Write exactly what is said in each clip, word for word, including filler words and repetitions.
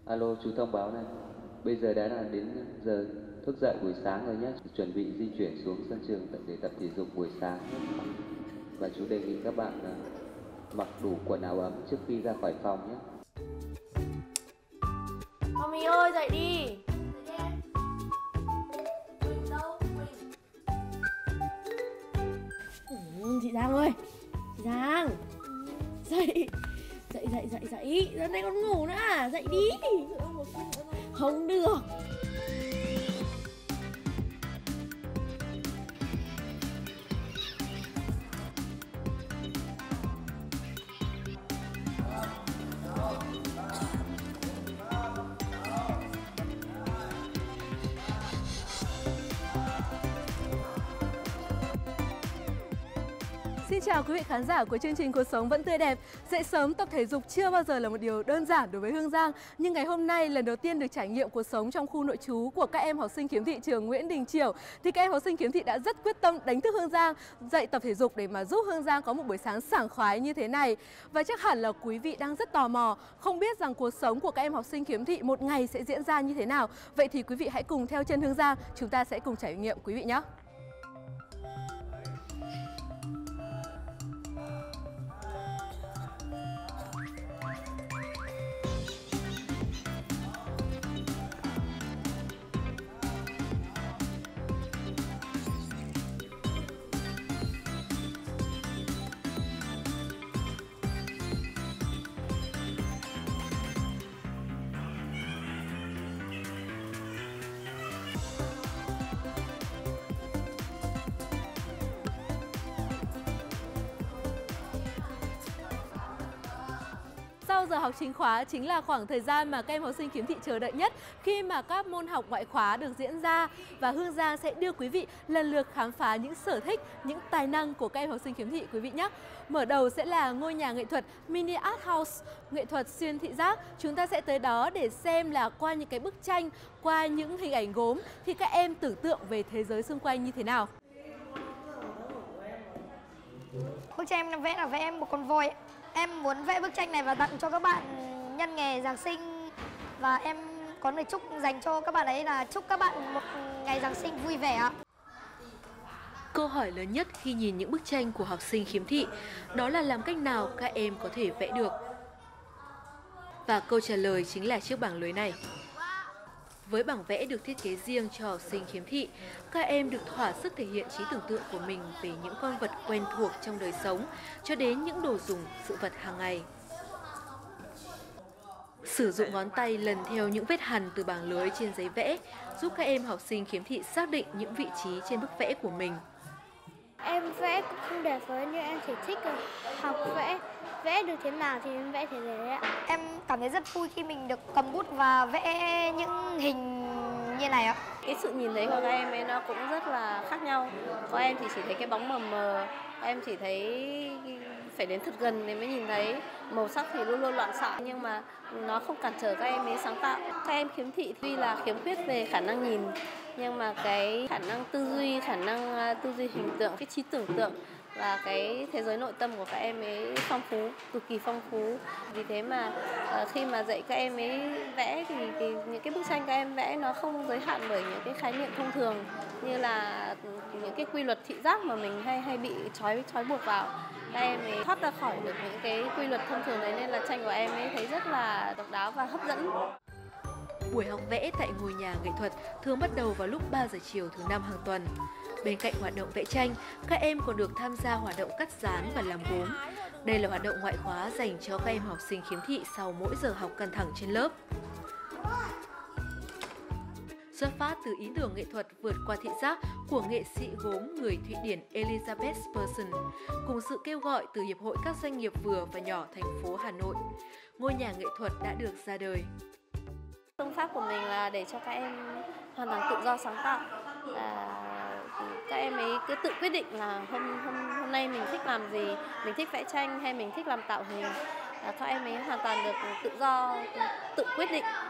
Alo, chú thông báo này. Bây giờ đã là đến giờ thức dậy buổi sáng rồi nhé. Chuẩn bị di chuyển xuống sân trường để tập thể dục buổi sáng. Và chú đề nghị các bạn mặc đủ quần áo ấm trước khi ra khỏi phòng nhé. Mami ơi, dậy đi. Ừ, chị Giang ơi, chị Giang, dậy, dậy, dậy, dậy, dậy, giờ này con ngủ nữa à, dậy đi. Không được. Xin chào quý vị khán giả của chương trình Cuộc Sống Vẫn Tươi Đẹp. Dậy sớm tập thể dục chưa bao giờ là một điều đơn giản đối với Hương Giang. Nhưng ngày hôm nay lần đầu tiên được trải nghiệm cuộc sống trong khu nội trú của các em học sinh khiếm thị trường Nguyễn Đình Chiểu, thì các em học sinh khiếm thị đã rất quyết tâm đánh thức Hương Giang dậy tập thể dục để mà giúp Hương Giang có một buổi sáng sảng khoái như thế này. Và chắc hẳn là quý vị đang rất tò mò, không biết rằng cuộc sống của các em học sinh khiếm thị một ngày sẽ diễn ra như thế nào. Vậy thì quý vị hãy cùng theo chân Hương Giang, chúng ta sẽ cùng trải nghiệm quý vị nhé. Sau giờ học chính khóa chính là khoảng thời gian mà các em học sinh khiếm thị chờ đợi nhất khi mà các môn học ngoại khóa được diễn ra. Và Hương Giang sẽ đưa quý vị lần lượt khám phá những sở thích, những tài năng của các em học sinh khiếm thị quý vị nhé. Mở đầu sẽ là ngôi nhà nghệ thuật Mini Art House, nghệ thuật xuyên thị giác. Chúng ta sẽ tới đó để xem là qua những cái bức tranh, qua những hình ảnh gốm thì các em tưởng tượng về thế giới xung quanh như thế nào. Bức tranh em vẽ là vẽ một con voi. Em muốn vẽ bức tranh này và tặng cho các bạn nhân ngày Giáng sinh. Và em có lời chúc dành cho các bạn ấy là chúc các bạn một ngày Giáng sinh vui vẻ ạ. Câu hỏi lớn nhất khi nhìn những bức tranh của học sinh khiếm thị đó là làm cách nào các em có thể vẽ được. Và câu trả lời chính là chiếc bảng lưới này. Với bảng vẽ được thiết kế riêng cho học sinh khiếm thị, các em được thỏa sức thể hiện trí tưởng tượng của mình về những con vật quen thuộc trong đời sống cho đến những đồ dùng, sự vật hàng ngày. Sử dụng ngón tay lần theo những vết hằn từ bảng lưới trên giấy vẽ giúp các em học sinh khiếm thị xác định những vị trí trên bức vẽ của mình. Em vẽ cũng không đẹp với nhưng em chỉ thích học vẽ. Vẽ được thế nào thì em vẽ thế đấy ạ. Em cảm thấy rất vui khi mình được cầm bút và vẽ những hình như này ạ. Cái sự nhìn thấy của các em ấy nó cũng rất là khác nhau. Có em thì chỉ thấy cái bóng mờ mờ, em chỉ thấy phải đến thật gần để mới nhìn thấy. Màu sắc thì luôn luôn loạn xạ nhưng mà nó không cản trở các em ấy sáng tạo. Các em khiếm thị tuy là khiếm khuyết về khả năng nhìn nhưng mà cái khả năng tư duy, khả năng tư duy hình tượng, cái trí tưởng tượng và cái thế giới nội tâm của các em ấy phong phú, cực kỳ phong phú. Vì thế mà uh, khi mà dạy các em ấy vẽ thì, thì những cái bức tranh các em vẽ nó không giới hạn bởi những cái khái niệm thông thường như là những cái quy luật thị giác mà mình hay hay bị trói trói buộc vào. Các em ấy thoát ra khỏi được những cái quy luật thông thường đấy nên là tranh của em ấy thấy rất là độc đáo và hấp dẫn. Buổi học vẽ tại ngôi nhà nghệ thuật thường bắt đầu vào lúc ba giờ chiều thứ năm hàng tuần. Bên cạnh hoạt động vẽ tranh, các em còn được tham gia hoạt động cắt dán và làm gốm. Đây là hoạt động ngoại khóa dành cho các em học sinh khiếm thị sau mỗi giờ học căng thẳng trên lớp. Xuất phát từ ý tưởng nghệ thuật vượt qua thị giác của nghệ sĩ gốm người Thụy Điển Elizabeth Persson, cùng sự kêu gọi từ Hiệp hội các doanh nghiệp vừa và nhỏ thành phố Hà Nội, ngôi nhà nghệ thuật đã được ra đời. Phương pháp của mình là để cho các em hoàn toàn tự do sáng tạo. À, các em ấy cứ tự quyết định là hôm, hôm, hôm nay mình thích làm gì, mình thích vẽ tranh hay mình thích làm tạo hình. À, các em ấy hoàn toàn được tự do, tự quyết định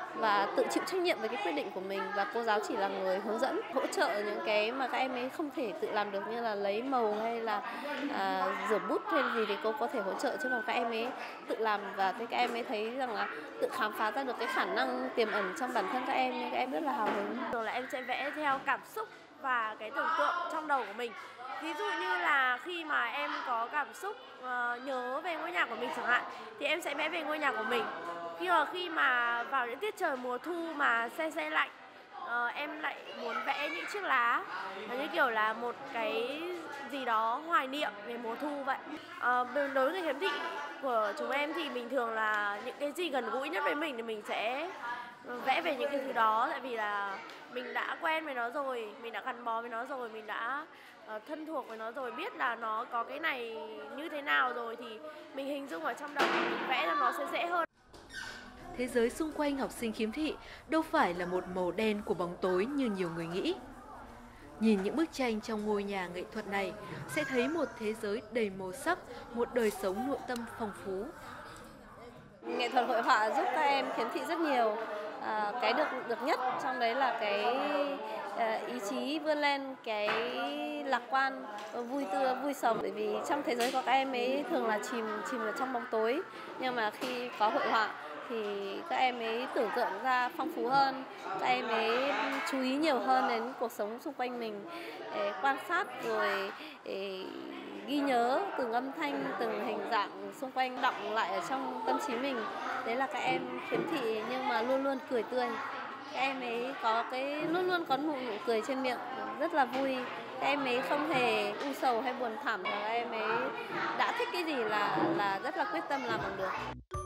và tự chịu trách nhiệm với cái quyết định của mình, và cô giáo chỉ là người hướng dẫn, hỗ trợ những cái mà các em ấy không thể tự làm được, như là lấy màu hay là à, rửa bút hay gì thì cô có thể hỗ trợ, chứ còn các em ấy tự làm. Và các em ấy thấy rằng là tự khám phá ra được cái khả năng tiềm ẩn trong bản thân các em, nên các em rất là hào hứng. Thường là em sẽ vẽ theo cảm xúc và cái tưởng tượng trong đầu của mình. Ví dụ như là khi mà em có cảm xúc uh, nhớ về ngôi nhà của mình chẳng hạn, thì em sẽ vẽ về ngôi nhà của mình. Khi mà khi mà vào những tiết trời mùa thu mà se se lạnh, uh, em lại muốn vẽ những chiếc lá, như kiểu là một cái gì đó hoài niệm về mùa thu vậy. Uh, đối với người khiếm thị của chúng em thì bình thường là những cái gì gần gũi nhất với mình thì mình sẽ vẽ về những cái thứ đó, tại vì là mình đã quen với nó rồi, mình đã gắn bó với nó rồi, mình đã uh, thân thuộc với nó rồi, biết là nó có cái này như thế nào rồi, thì mình hình dung ở trong đầu mình vẽ ra nó sẽ dễ hơn. Thế giới xung quanh học sinh khiếm thị đâu phải là một màu đen của bóng tối như nhiều người nghĩ. Nhìn những bức tranh trong ngôi nhà nghệ thuật này sẽ thấy một thế giới đầy màu sắc, một đời sống nội tâm phong phú. Nghệ thuật hội họa giúp các em khiếm thị rất nhiều. À, cái được được nhất trong đấy là cái à, ý chí vươn lên, cái lạc quan, vui tươi, vui sống. Bởi vì trong thế giới của các em ấy thường là chìm chìm ở trong bóng tối, nhưng mà khi có hội họa thì các em ấy tưởng tượng ra phong phú hơn, các em ấy chú ý nhiều hơn đến cuộc sống xung quanh mình, để quan sát rồi để ghi nhớ từng âm thanh, từng hình dạng xung quanh đọng lại ở trong tâm trí mình. Đấy là các em khiếm thị nhưng mà luôn luôn cười tươi. Các em ấy có cái luôn luôn có nụ nụ cười trên miệng, rất là vui. Các em ấy không hề u sầu hay buồn thảm, và các em ấy đã thích cái gì là là rất là quyết tâm làm bằng được.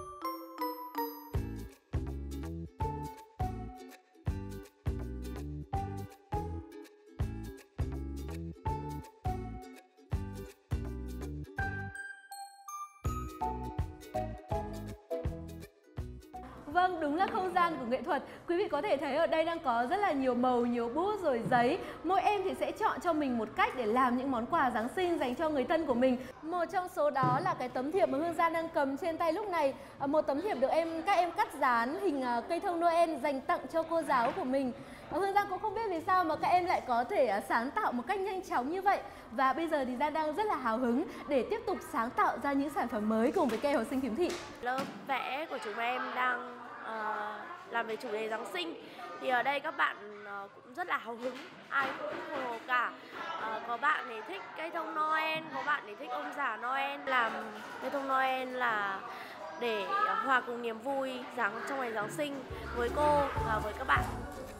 Vâng, đúng là không gian của nghệ thuật. Quý vị có thể thấy ở đây đang có rất là nhiều màu, nhiều bút rồi giấy. Mỗi em thì sẽ chọn cho mình một cách để làm những món quà Giáng sinh dành cho người thân của mình. Một trong số đó là cái tấm thiệp mà Hương Giang đang cầm trên tay lúc này. Một tấm thiệp được em các em cắt dán hình cây thông Noel dành tặng cho cô giáo của mình. Hương Giang cũng không biết vì sao mà các em lại có thể sáng tạo một cách nhanh chóng như vậy. Và bây giờ thì Giang đang rất là hào hứng để tiếp tục sáng tạo ra những sản phẩm mới cùng với các em học sinh khiếm thị. Lớp vẽ của chúng em đang uh, làm về chủ đề Giáng sinh. Thì ở đây các bạn uh, cũng rất là hào hứng, ai cũng hồi hộp cả. Uh, có bạn thì thích cây thông Noel, có bạn thì thích ông già Noel. Làm cây thông Noel là để hòa cùng niềm vui giáng trong ngày Giáng sinh với cô và với các bạn.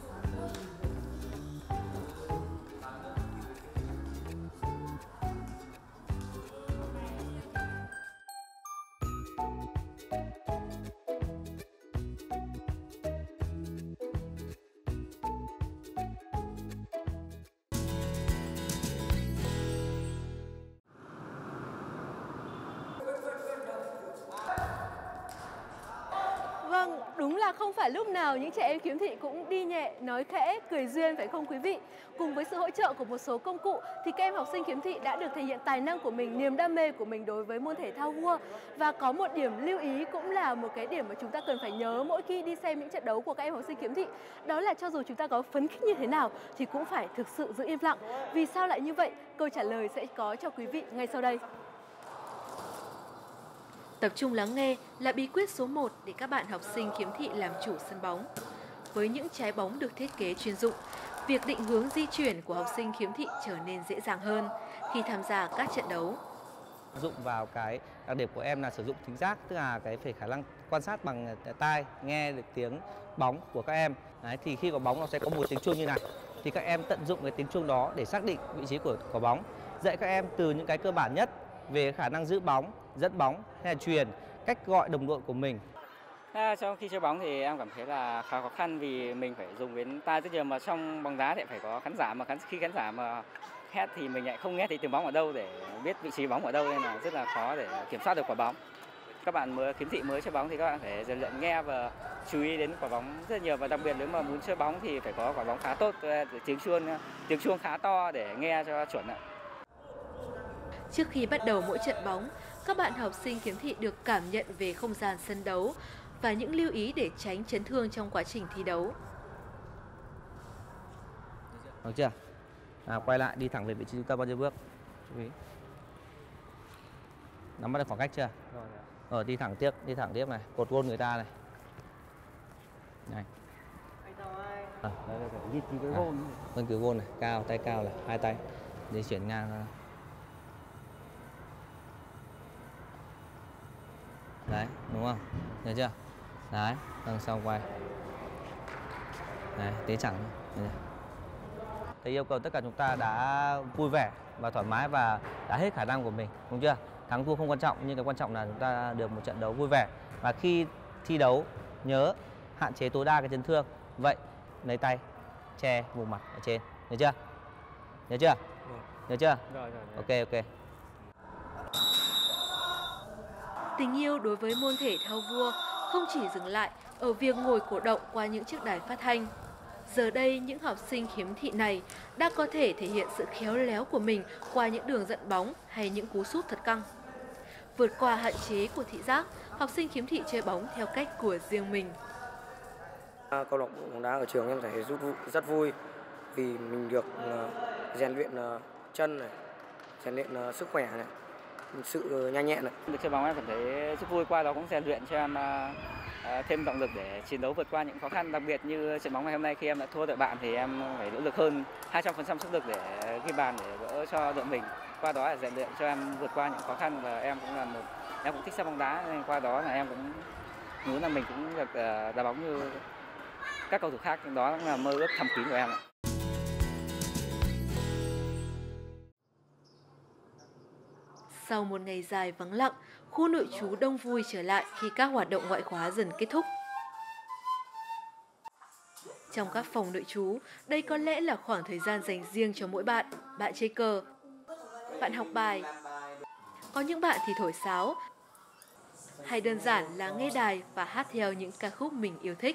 Vâng, đúng là không phải lúc nào những trẻ em khiếm thị cũng đi nhẹ, nói khẽ, cười duyên phải không quý vị? Cùng với sự hỗ trợ của một số công cụ thì các em học sinh khiếm thị đã được thể hiện tài năng của mình, niềm đam mê của mình đối với môn thể thao vua. Và có một điểm lưu ý cũng là một cái điểm mà chúng ta cần phải nhớ mỗi khi đi xem những trận đấu của các em học sinh khiếm thị. Đó là cho dù chúng ta có phấn khích như thế nào thì cũng phải thực sự giữ im lặng. Vì sao lại như vậy? Câu trả lời sẽ có cho quý vị ngay sau đây. Tập trung lắng nghe là bí quyết số một để các bạn học sinh khiếm thị làm chủ sân bóng. Với những trái bóng được thiết kế chuyên dụng, việc định hướng di chuyển của học sinh khiếm thị trở nên dễ dàng hơn khi tham gia các trận đấu. Dụng vào cái đặc điểm của em là sử dụng thính giác, tức là cái phải khả năng quan sát bằng tai, nghe được tiếng bóng của các em. Đấy, thì khi có bóng nó sẽ có một tiếng chuông như này. Thì các em tận dụng cái tiếng chuông đó để xác định vị trí của quả bóng. Dạy các em từ những cái cơ bản nhất về khả năng giữ bóng, dẫn bóng hay là truyền, cách gọi đồng đội của mình. À, trong khi chơi bóng thì em cảm thấy là khá khó khăn vì mình phải dùng đến tai rất nhiều, mà trong bóng đá thì phải có khán giả, mà khán, khi khán giả mà hét thì mình lại không nghe thấy tiếng bóng ở đâu để biết vị trí bóng ở đâu, nên là rất là khó để kiểm soát được quả bóng. Các bạn mới khiếm thị mới chơi bóng thì các bạn phải rèn luyện nghe và chú ý đến quả bóng rất nhiều, và đặc biệt nếu mà muốn chơi bóng thì phải có quả bóng khá tốt, tiếng chuông tiếng chuông khá to để nghe cho chuẩn ạ. Trước khi bắt đầu mỗi trận bóng, các bạn học sinh khiếm thị được cảm nhận về không gian sân đấu và những lưu ý để tránh chấn thương trong quá trình thi đấu. Được chưa? À, quay lại đi thẳng về vị trí trung tâm bao nhiêu bước? Chú ý. Nắm bắt được khoảng cách chưa? Rồi. Rồi đi thẳng tiếp, đi thẳng tiếp này, cột gôn người ta này. Này. À, đấy, đấy, đấy. Cái gôn. Vâng, cứ gôn này, cao, tay cao này, hai tay. Di chuyển ngang ra. Đấy, đúng không? Nhớ chưa? Đấy, đằng sau quay. Đấy, tiến thẳng. Thầy yêu cầu tất cả chúng ta đã vui vẻ và thoải mái và đã hết khả năng của mình, đúng chưa? Thắng thua không quan trọng, nhưng cái quan trọng là chúng ta được một trận đấu vui vẻ. Và khi thi đấu, nhớ hạn chế tối đa cái chấn thương. Vậy, lấy tay che vùng mặt ở trên, nhớ chưa? Nhớ chưa? Nhớ chưa? Rồi, rồi, rồi. Ok, ok. Tình yêu đối với môn thể thao vua không chỉ dừng lại ở việc ngồi cổ động qua những chiếc đài phát thanh. Giờ đây, những học sinh khiếm thị này đã có thể thể hiện sự khéo léo của mình qua những đường dẫn bóng hay những cú sút thật căng. Vượt qua hạn chế của thị giác, học sinh khiếm thị chơi bóng theo cách của riêng mình. Câu lạc bộ bóng đá ở trường em thấy rất vui vì mình được rèn luyện chân này, rèn luyện sức khỏe này, sự nhanh nhẹn này. Được chơi bóng em cảm thấy rất vui, qua đó cũng rèn luyện cho em thêm động lực để chiến đấu vượt qua những khó khăn, đặc biệt như trận bóng ngày hôm nay khi em đã thua đội bạn thì em phải nỗ lực hơn hai trăm phần trăm sức lực để ghi bàn để gỡ cho đội mình. Qua đó là rèn luyện cho em vượt qua những khó khăn và em cũng là một em cũng thích xem bóng đá nên qua đó là em cũng muốn là mình cũng được đá bóng như các cầu thủ khác, đó cũng là mơ ước thầm kín của em ạ. Sau một ngày dài vắng lặng, khu nội trú đông vui trở lại khi các hoạt động ngoại khóa dần kết thúc. Trong các phòng nội trú, đây có lẽ là khoảng thời gian dành riêng cho mỗi bạn. Bạn chơi cờ, bạn học bài, có những bạn thì thổi sáo, hay đơn giản là nghe đài và hát theo những ca khúc mình yêu thích.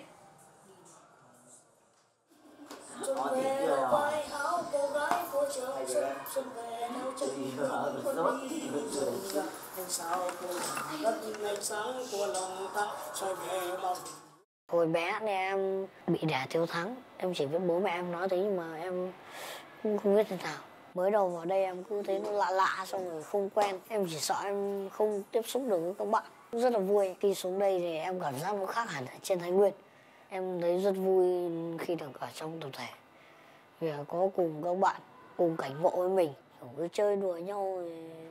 Hồi bé thì em bị đẻ thiếu thắng, em chỉ biết bố mẹ em nói thế nhưng mà em không, không biết thế nào. Mới đầu vào đây em cứ thấy nó lạ lạ xong rồi không quen, em chỉ sợ em không tiếp xúc được với các bạn. Rất là vui, khi xuống đây thì em cảm giác nó khác hẳn ở trên Thái Nguyên. Em thấy rất vui khi được ở trong tập thể. Vì có cùng các bạn, cùng cảnh ngộ với mình, cứ chơi đùa nhau,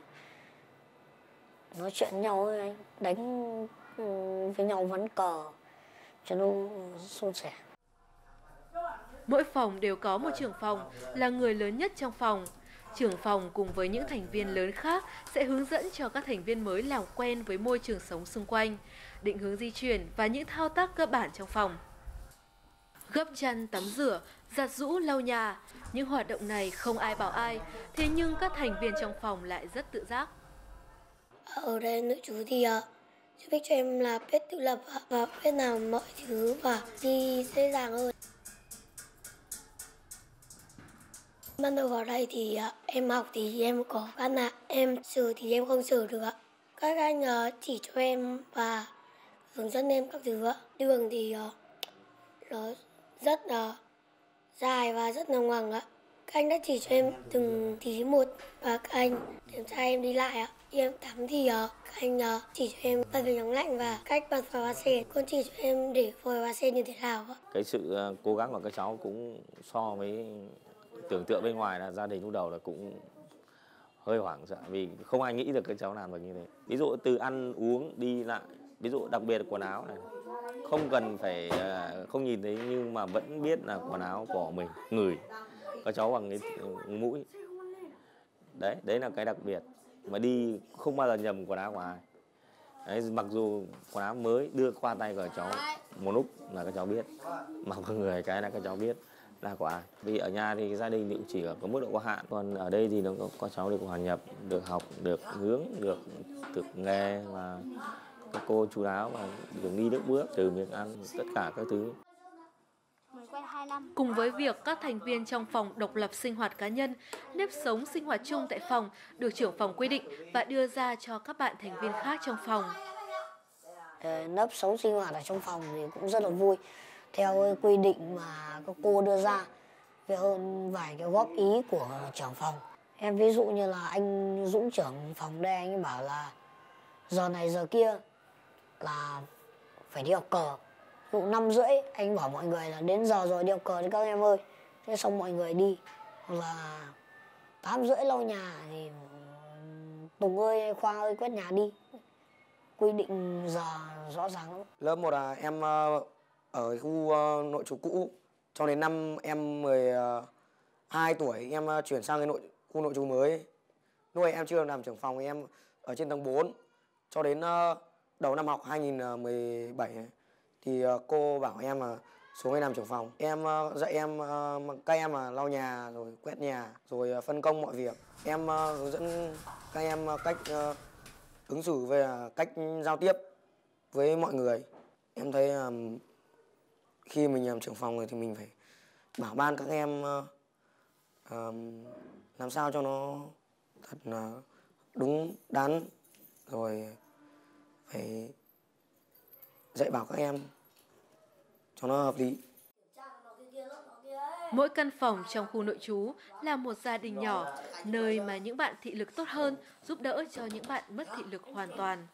nói chuyện nhau với anh, đánh với nhau ván cờ cho nó suôn sẻ. Mỗi phòng đều có một trưởng phòng là người lớn nhất trong phòng. Trưởng phòng cùng với những thành viên lớn khác sẽ hướng dẫn cho các thành viên mới làm quen với môi trường sống xung quanh, định hướng di chuyển và những thao tác cơ bản trong phòng. Gấp chăn, tắm rửa, giặt giũ, lau nhà, những hoạt động này không ai bảo ai, thế nhưng các thành viên trong phòng lại rất tự giác. Ở đây nội trú thì uh, giúp ích cho em là biết tự lập và biết làm mọi thứ và đi dễ dàng hơn. Ban đầu vào đây thì uh, em học thì em có các nạn, em sửa thì em không sửa được. Các anh uh, chỉ cho em và hướng dẫn em các thứ. Đường thì uh, nó rất uh, dài và rất là ngoằng ạ. Các anh đã chỉ cho em từng tí một và các anh kiểm tra em đi lại ạ. Khi em tắm thì uh, các anh uh, chỉ cho em bật bình nóng lạnh và cách bật vào hoa sen. Còn chỉ cho em để vòi hoa sen như thế nào ạ. Cái sự uh, cố gắng của các cháu cũng so với tưởng tượng bên ngoài là gia đình lúc đầu là cũng hơi hoảng sợ vì không ai nghĩ được các cháu làm được như thế. Ví dụ từ ăn uống đi lại, ví dụ đặc biệt là quần áo này, không cần phải uh, không nhìn thấy nhưng mà vẫn biết là quần áo của mình, ngửi các cháu bằng cái mũi. Đấy, đấy là cái đặc biệt mà đi không bao giờ nhầm quần áo của ai. Đấy, mặc dù quần áo mới đưa qua tay của cháu một lúc là các cháu biết, mặc vào người cái là các cháu biết là của ai. Vì ở nhà thì gia đình thì chỉ có mức độ có hạn, còn ở đây thì nó có các cháu được hòa nhập, được học, được hướng, được thực nghề và các cô chú đáo và được đi nước bước từ miếng ăn tất cả các thứ. Cùng với việc các thành viên trong phòng độc lập sinh hoạt cá nhân, nếp sống sinh hoạt chung tại phòng được trưởng phòng quy định và đưa ra cho các bạn thành viên khác trong phòng. nếp sống sinh hoạt ở trong phòng thì cũng rất là vui. Theo quy định mà các cô đưa ra, về hơn vài cái góp ý của trưởng phòng. Em ví dụ như là anh Dũng trưởng phòng đây, anh ấy bảo là giờ này giờ kia là phải đi học cờ. Ví dụ năm rưỡi anh bảo mọi người là đến giờ rồi đi học cờ đi các em ơi. Thế xong mọi người đi. Hoặc là tám rưỡi lau nhà thì Tùng ơi, Khoa ơi quét nhà đi. Quy định giờ rõ ràng lắm. Lớp một là em ở khu nội trú cũ. Cho đến năm em mười hai tuổi em chuyển sang cái nội khu nội trú mới. Lúc ấy em chưa làm trưởng phòng, em ở trên tầng bốn. Cho đến đầu năm học hai nghìn không trăm mười bảy thì cô bảo em là xuống đây làm trưởng phòng. Em dạy em các em là lau nhà rồi quét nhà rồi phân công mọi việc. Em hướng dẫn các em cách ứng xử về cách giao tiếp với mọi người. Em thấy khi mình làm trưởng phòng rồi thì mình phải bảo ban các em làm sao cho nó thật là đúng đắn, rồi phải dạy bảo các em cho nó hợp lý. Mỗi căn phòng trong khu nội trú là một gia đình nhỏ, nơi mà những bạn thị lực tốt hơn giúp đỡ cho những bạn mất thị lực hoàn toàn.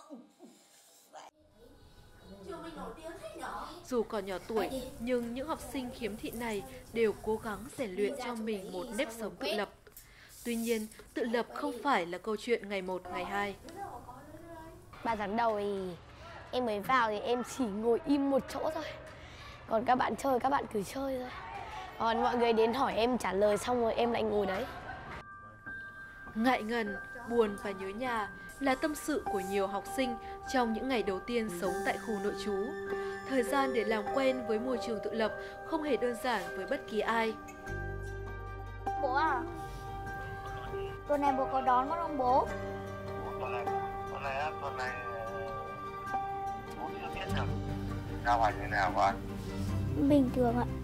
Dù còn nhỏ tuổi, nhưng những học sinh khiếm thị này đều cố gắng rèn luyện cho mình một nếp sống tự lập. Tuy nhiên, tự lập không phải là câu chuyện ngày một, ngày hai. Ba tháng đầu thì em mới vào thì em chỉ ngồi im một chỗ thôi. Còn các bạn chơi, các bạn cứ chơi thôi. Còn mọi người đến hỏi em trả lời xong rồi em lại ngồi đấy. Ngại ngần, buồn và nhớ nhà là tâm sự của nhiều học sinh trong những ngày đầu tiên sống tại khu nội trú. Thời gian để làm quen với môi trường tự lập không hề đơn giản với bất kỳ ai. Bố à, tuần này bố có đón con không bố? Tuần này, tuần này, tuần này bố chưa biết được. Sao phải như nào con? Bình thường ạ.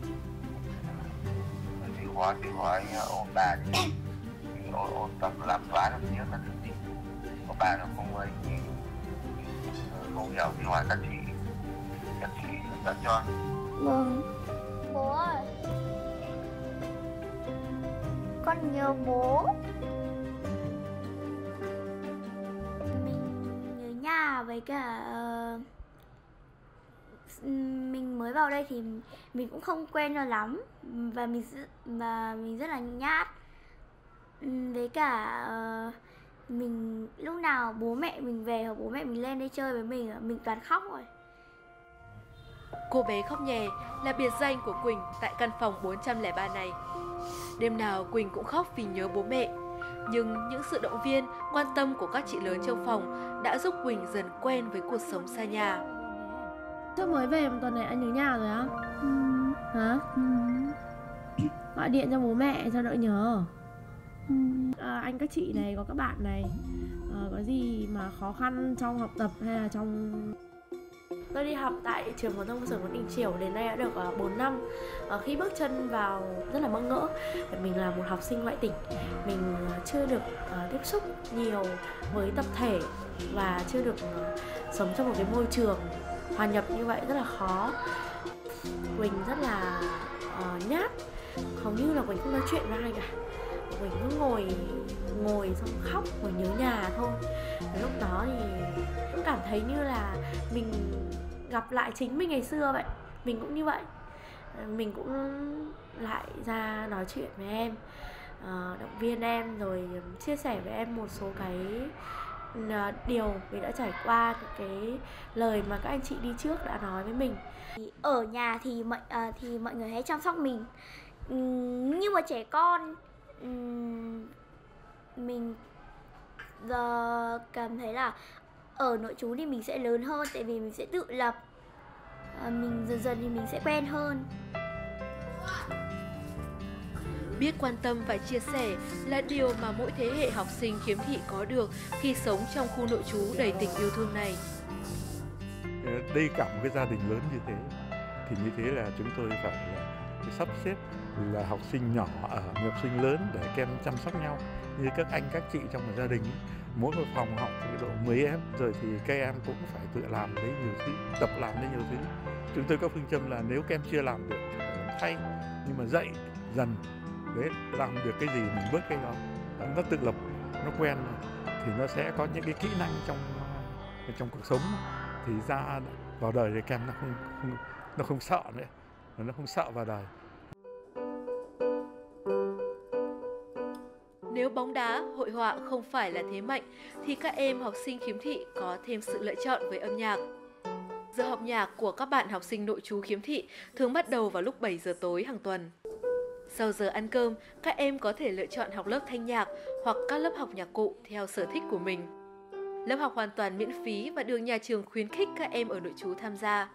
Thì khóa thì khóa anh ôn bà đi. Ôn, ôn tập làm toán làm nhớ là gì. Có bà nó không ấy thì không hiểu thì hỏi các chị. Các chị dẫn cho. Vâng. Bố ơi, con nhớ bố. Mình nhớ nhà với cả uh, mình mới vào đây thì mình cũng không quen cho lắm và mình và mình rất là nhát. Với cả uh, mình lúc nào bố mẹ mình về hoặc bố mẹ mình lên đây chơi với mình mình toàn khóc rồi. Cô bé khóc nhè là biệt danh của Quỳnh tại căn phòng bốn trăm lẻ ba này. Đêm nào Quỳnh cũng khóc vì nhớ bố mẹ. Nhưng những sự động viên, quan tâm của các chị lớn trong phòng đã giúp Quỳnh dần quen với cuộc sống xa nhà. Tôi mới về một tuần này anh nhớ nhà rồi á? Ừ. Hả? Ừ. Gọi điện cho bố mẹ cho đỡ nhớ. Ừ. À, anh các chị này, có các bạn này, à, có gì mà khó khăn trong học tập hay là trong... Tôi đi học tại trường phổ thông cơ sở Nguyễn Đình Chiểu đến nay đã được uh, bốn năm. Uh, khi bước chân vào rất là bỡ ngỡ. Mình là một học sinh ngoại tỉnh, mình uh, chưa được uh, tiếp xúc nhiều với tập thể và chưa được uh, sống trong một cái môi trường hòa nhập như vậy rất là khó. Quỳnh rất là uh, nhát, hầu như là Quỳnh không nói chuyện với ai cả. Quỳnh cứ ngồi ngồi xong khóc, ngồi nhớ nhà thôi. Và lúc đó thì cũng cảm thấy như là mình gặp lại chính mình ngày xưa vậy. Mình cũng như vậy. Mình cũng lại ra nói chuyện với em, uh, động viên em rồi chia sẻ với em một số cái uh, điều mình đã trải qua, cái lời mà các anh chị đi trước đã nói với mình. Ở nhà thì mọi uh, thì mọi người hãy chăm sóc mình uhm, như một trẻ con. Uhm, mình giờ cảm thấy là ở nội trú thì mình sẽ lớn hơn, tại vì mình sẽ tự lập. À, mình dần dần thì mình sẽ quen hơn. Biết quan tâm và chia sẻ là điều mà mỗi thế hệ học sinh khiếm thị có được khi sống trong khu nội trú đầy tình yêu thương này. Đây cả một cái gia đình lớn như thế, thì như thế là chúng tôi phải là sắp xếp là học sinh nhỏ ở học sinh lớn để các em chăm sóc nhau như các anh các chị trong một gia đình. mỗi một phòng học thì độ mười em, rồi thì các em cũng phải tự làm lấy nhiều thứ, tập làm lấy nhiều thứ. Chúng tôi có phương châm là nếu các em chưa làm được thì phải làm thay, nhưng mà dạy dần, đấy, làm được cái gì mình bớt cái đó. Nó tự lập, nó quen thì nó sẽ có những cái kỹ năng trong trong cuộc sống, thì ra vào đời thì các em nó không, không nó không sợ nữa, nó không sợ vào đời. Nếu bóng đá, hội họa không phải là thế mạnh thì các em học sinh khiếm thị có thêm sự lựa chọn với âm nhạc. Giờ học nhạc của các bạn học sinh nội trú khiếm thị thường bắt đầu vào lúc bảy giờ tối hàng tuần. Sau giờ ăn cơm, các em có thể lựa chọn học lớp thanh nhạc hoặc các lớp học nhạc cụ theo sở thích của mình. Lớp học hoàn toàn miễn phí và được nhà trường khuyến khích các em ở nội trú tham gia.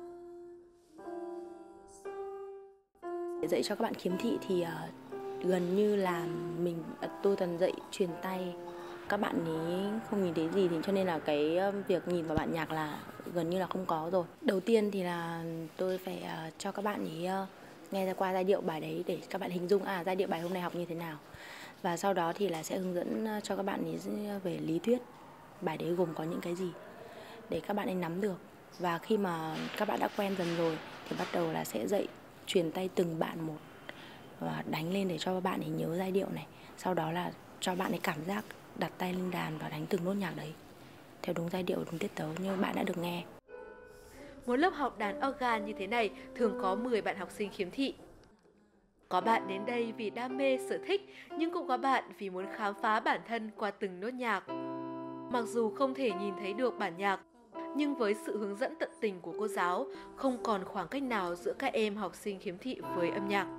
Để dạy cho các bạn khiếm thị thì uh, gần như là mình tôi toàn dạy truyền tay. Các bạn ấy không nhìn thấy gì thì cho nên là cái việc nhìn vào bản nhạc là gần như là không có rồi. Đầu tiên thì là tôi phải uh, cho các bạn ấy uh, nghe ra qua giai điệu bài đấy để các bạn hình dung à giai điệu bài hôm nay học như thế nào. Và sau đó thì là sẽ hướng dẫn cho các bạn ấy về lý thuyết bài đấy gồm có những cái gì để các bạn ấy nắm được. Và khi mà các bạn đã quen dần rồi thì bắt đầu là sẽ dạy truyền tay từng bạn một và đánh lên để cho các bạn ấy nhớ giai điệu này. Sau đó là cho bạn ấy cảm giác đặt tay lên đàn và đánh từng nốt nhạc đấy theo đúng giai điệu, đúng tiết tấu như bạn đã được nghe. Một lớp học đàn organ như thế này thường có mười bạn học sinh khiếm thị. Có bạn đến đây vì đam mê, sở thích, nhưng cũng có bạn vì muốn khám phá bản thân qua từng nốt nhạc. Mặc dù không thể nhìn thấy được bản nhạc, nhưng với sự hướng dẫn tận tình của cô giáo, không còn khoảng cách nào giữa các em học sinh khiếm thị với âm nhạc.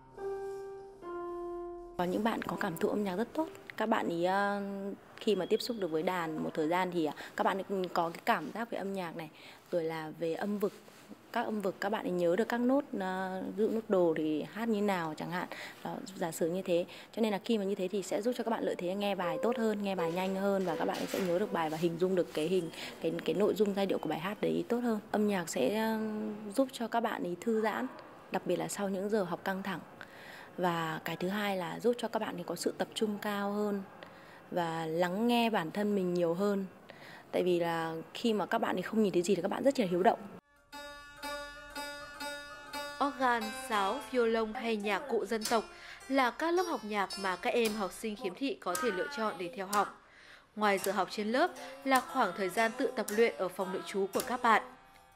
Có những bạn có cảm thụ âm nhạc rất tốt. Các bạn ý khi mà tiếp xúc được với đàn một thời gian thì các bạn ấy có cái cảm giác về âm nhạc này, rồi là về âm vực. Các âm vực các bạn ấy nhớ được các nốt, ví dụ nốt đồ thì hát như nào chẳng hạn. Đó, giả sử như thế. Cho nên là khi mà như thế thì sẽ giúp cho các bạn lợi thế nghe bài tốt hơn, nghe bài nhanh hơn và các bạn sẽ nhớ được bài và hình dung được cái hình cái cái nội dung giai điệu của bài hát đấy tốt hơn. Âm nhạc sẽ giúp cho các bạn ấy thư giãn, đặc biệt là sau những giờ học căng thẳng. Và cái thứ hai là giúp cho các bạn ấy có sự tập trung cao hơn và lắng nghe bản thân mình nhiều hơn. Tại vì là khi mà các bạn ấy không nhìn thấy gì thì các bạn rất là hiếu động. Organ, sáo, violon hay nhạc cụ dân tộc là các lớp học nhạc mà các em học sinh khiếm thị có thể lựa chọn để theo học. Ngoài giờ học trên lớp là khoảng thời gian tự tập luyện ở phòng nội trú của các bạn.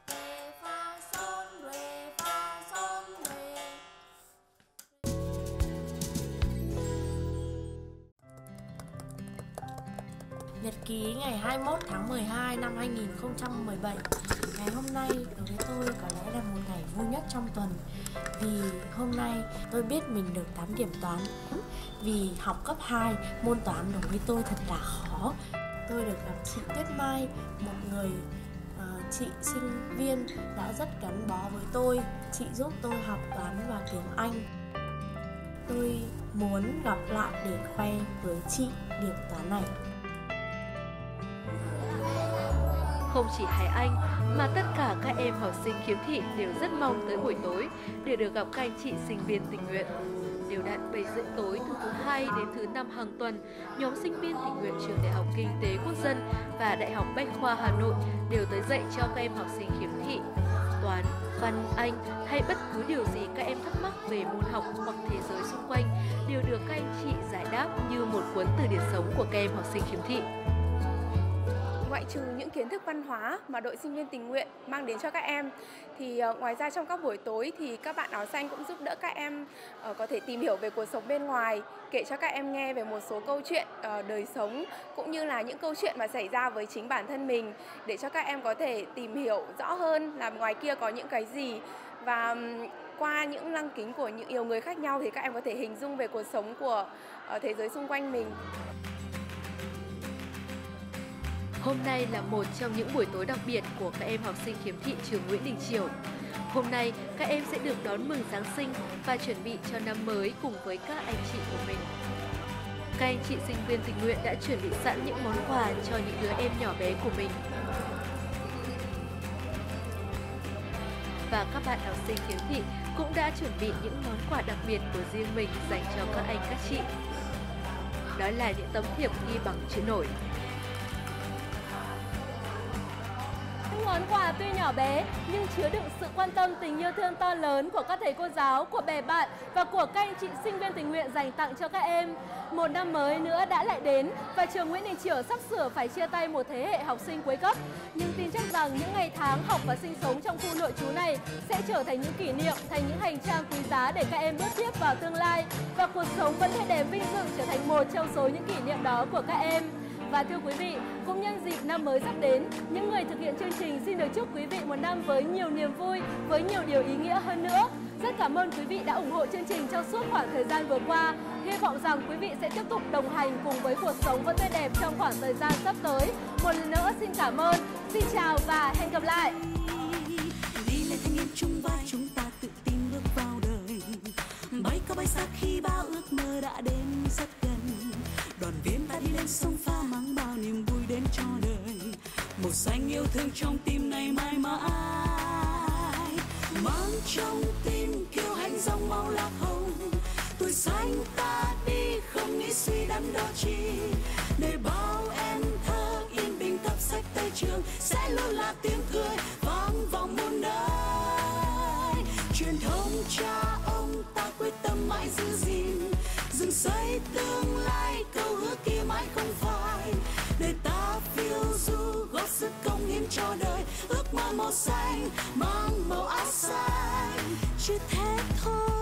Nhật ký ngày hai mươi mốt tháng mười hai năm hai nghìn không trăm mười bảy. Ngày hôm nay đối với tôi có lẽ là một ngày vui nhất trong tuần. Vì hôm nay tôi biết mình được tám điểm toán. Vì học cấp hai, môn toán đối với tôi thật là khó. Tôi được gặp chị Tuyết Mai, một người uh, chị sinh viên đã rất gắn bó với tôi. Chị giúp tôi học toán và tiếng Anh. Tôi muốn gặp lại để khoe với chị điểm toán này. Không chỉ Hải Anh mà tất cả các em học sinh khiếm thị đều rất mong tới buổi tối để được gặp các anh chị sinh viên tình nguyện. Đều đặn bảy rưỡi tối từ thứ hai đến thứ năm hàng tuần, nhóm sinh viên tình nguyện trường Đại học Kinh tế Quốc dân và Đại học Bách khoa Hà Nội đều tới dạy cho các em học sinh khiếm thị. Toán, văn, Anh hay bất cứ điều gì các em thắc mắc về môn học hoặc thế giới xung quanh đều được các anh chị giải đáp như một cuốn từ điển sống của các em học sinh khiếm thị. Ngoại trừ những kiến thức văn hóa mà đội sinh viên tình nguyện mang đến cho các em thì uh, ngoài ra trong các buổi tối thì các bạn áo xanh cũng giúp đỡ các em uh, có thể tìm hiểu về cuộc sống bên ngoài, kể cho các em nghe về một số câu chuyện uh, đời sống cũng như là những câu chuyện mà xảy ra với chính bản thân mình để cho các em có thể tìm hiểu rõ hơn là ngoài kia có những cái gì. Và um, qua những lăng kính của những nhiều người khác nhau thì các em có thể hình dung về cuộc sống của uh, thế giới xung quanh mình. Hôm nay là một trong những buổi tối đặc biệt của các em học sinh khiếm thị trường Nguyễn Đình Chiểu. Hôm nay, các em sẽ được đón mừng Giáng sinh và chuẩn bị cho năm mới cùng với các anh chị của mình. Các anh chị sinh viên tình nguyện đã chuẩn bị sẵn những món quà cho những đứa em nhỏ bé của mình. Và các bạn học sinh khiếm thị cũng đã chuẩn bị những món quà đặc biệt của riêng mình dành cho các anh các chị. đó là những tấm thiệp ghi bằng chữ nổi. Những món quà tuy nhỏ bé nhưng chứa đựng sự quan tâm, tình yêu thương to lớn của các thầy cô giáo, của bè bạn và của các anh chị sinh viên tình nguyện dành tặng cho các em. Một năm mới nữa đã lại đến và trường Nguyễn Đình Chiểu sắp sửa phải chia tay một thế hệ học sinh cuối cấp. Nhưng tin chắc rằng những ngày tháng học và sinh sống trong khu nội trú này sẽ trở thành những kỷ niệm, thành những hành trang quý giá để các em bước tiếp vào tương lai. Và cuộc sống vẫn tươi đẹp vinh dự trở thành một trong số những kỷ niệm đó của các em. Và thưa quý vị, cũng nhân dịp năm mới sắp đến, những người thực hiện chương trình xin được chúc quý vị một năm với nhiều niềm vui, với nhiều điều ý nghĩa hơn nữa. Rất cảm ơn quý vị đã ủng hộ chương trình trong suốt khoảng thời gian vừa qua. Hy vọng rằng quý vị sẽ tiếp tục đồng hành cùng với cuộc sống vẫn tươi đẹp trong khoảng thời gian sắp tới. Một lần nữa xin cảm ơn, xin chào và hẹn gặp lại. Đi lên thanh niên chung vai, chúng ta tự tin bước vào đời. Bay cao bay xa khi bao ước mơ đã đến rất gần. Đoàn viên ta đi lên sông pha mang bao niềm vui đến cho đời. Màu xanh yêu thương trong tim này mãi mãi. Mang trong tim kiêu hãnh dòng máu lạc hồng. Tuổi xanh ta đi không nghĩ suy đắn đo chi. Để bao em thơ yên bình cặp sách tới trường sẽ luôn là tiếng cười vang vọng muôn nơi. Truyền thống cha ông ta quyết tâm mãi giữ gìn. Dựng xây tương lai câu hứa kia mãi không phai. Để ta phiêu du góp sức công hiến cho đời. Ước mơ màu xanh mang màu áo xanh. Chỉ thế thôi.